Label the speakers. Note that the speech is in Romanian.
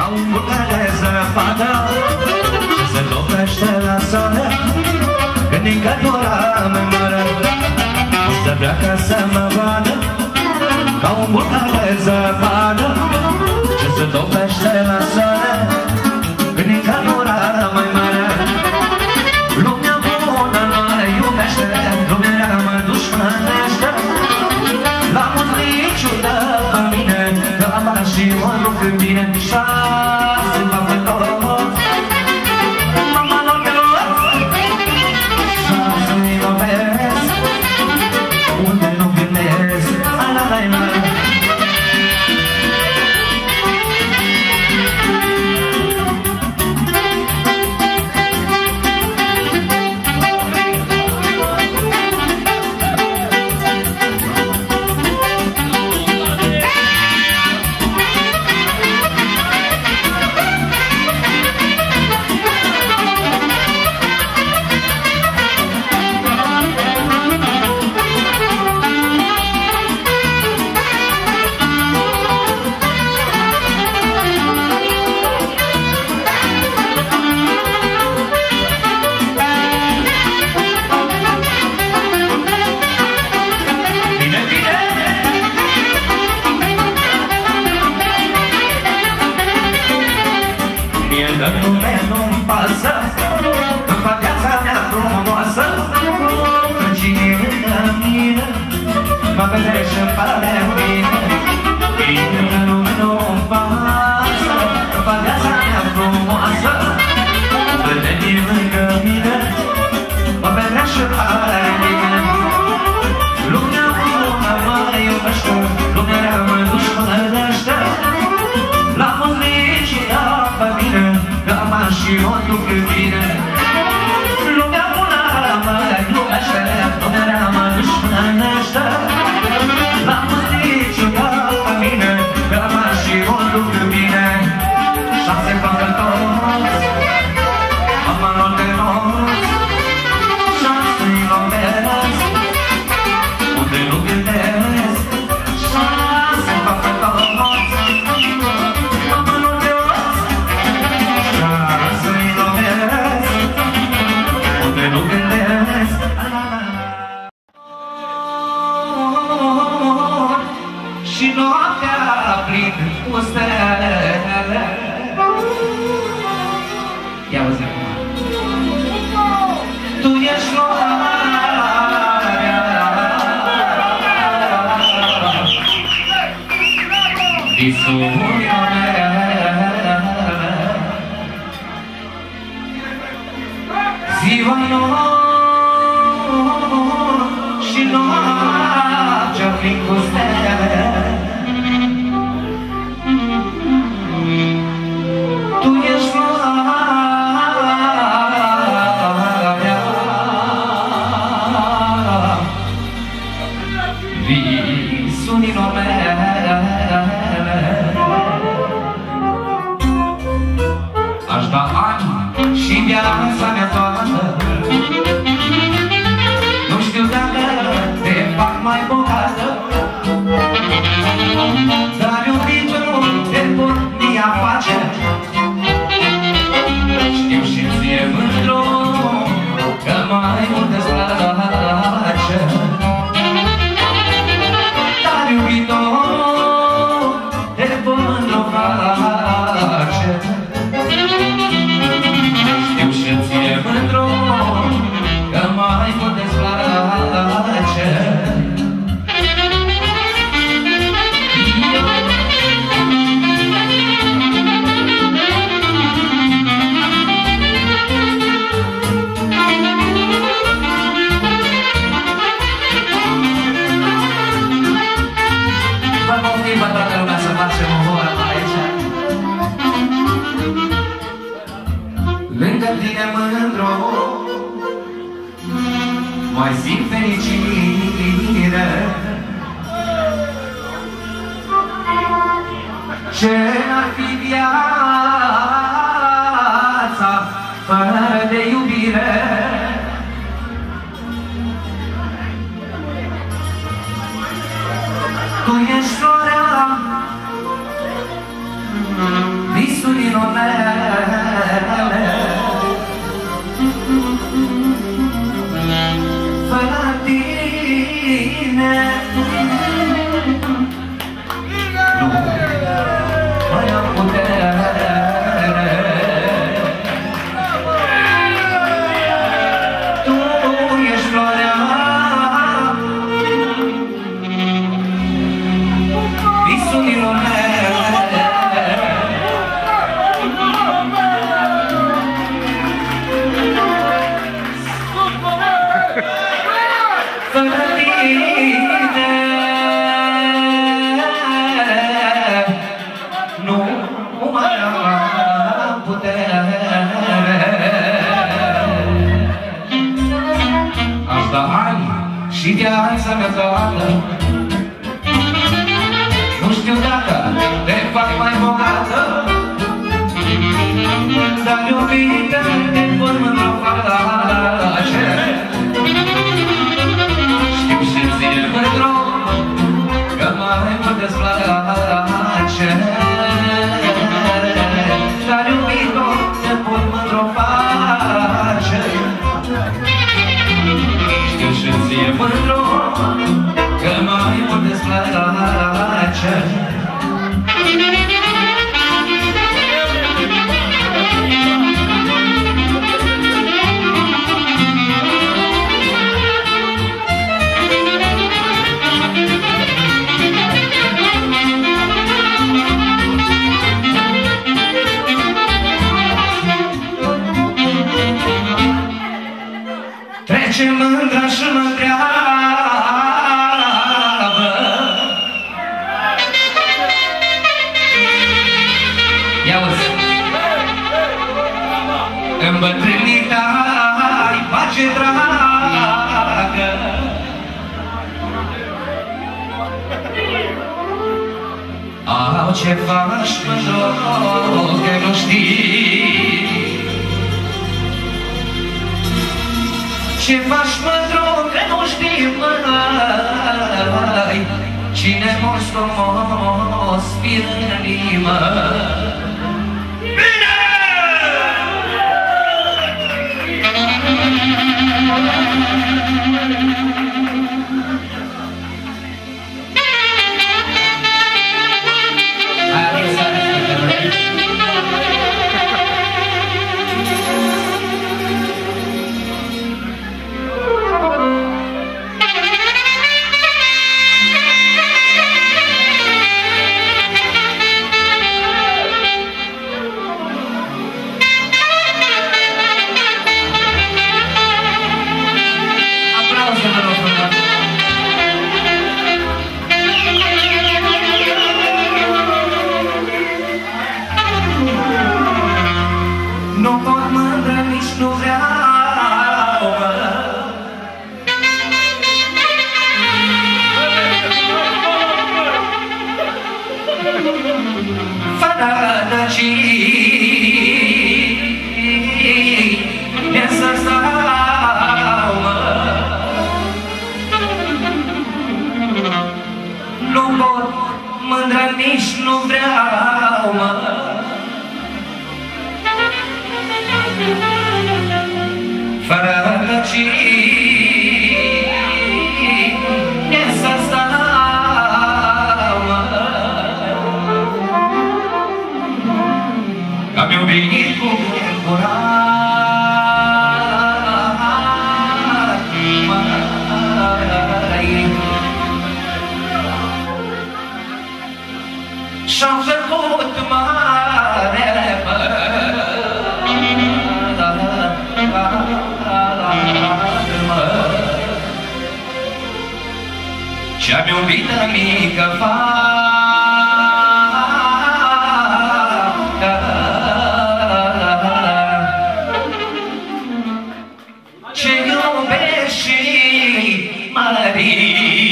Speaker 1: un bucăt de zăpadă ce se topește la soare când nicătura mă mără. O să vrea ca să mă vadă ca un bucăt de zăpadă ce se topește la soare când nicătura mă mără. Lumea bună mă iubește, lumea rea mă dușmănește. La mult niciodă pe mine, că am și mă duc în bine. Șase mă pe tot, mama nu pe loc. Șase-i mă vezi, unde nu gândesc. Ala-la-la.
Speaker 2: Tu ești floarea, visurile
Speaker 1: minunele fără tine nu mai am putere. Tu ești floarea visurilor mele. Fără tine nu mai am putere. Asta ani și viața mea toată, nu știu dacă te fac mai bogată, dar iubită te pun mândră face. Știu și ție mândră că mai mult-ți place, dar iubită te pun mândră face. Știu și ție mândră că mai mult-ți place. Trece mândra și mă întreabă, ia-uzi, îmbătrânit ai pace dragă. Au, ce faci, mândru, că nu știi? Ce faci, mândru, că nu știi, măi? Cine mor scomos fie în inimă? Bine! Nu pot mândră, nici nu vreau, fără năcii e să stau, nu pot mândră, nici nu vreau, fără răcii e să stau, că-mi iubit cu curat, măi, și-am făcut mare, ce-am iubită mică fată, ce iubești și mărit.